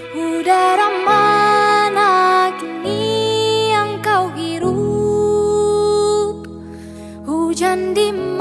Udara mana kini yang kau hirup? Hujan di